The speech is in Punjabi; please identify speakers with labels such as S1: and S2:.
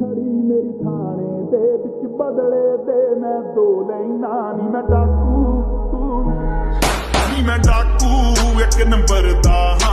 S1: ਲੜੀ ਮੇਰੀ ਥਾਣੇ ਦੇ ਵਿੱਚ ਬਦਲੇ ਦੇ ਮੈਂ ਦੋ ਲੈਣਾ ਨੀ ਮੈਂ ਡਾਕੂ ਇੱਕ ਨੰਬਰ ਦਾ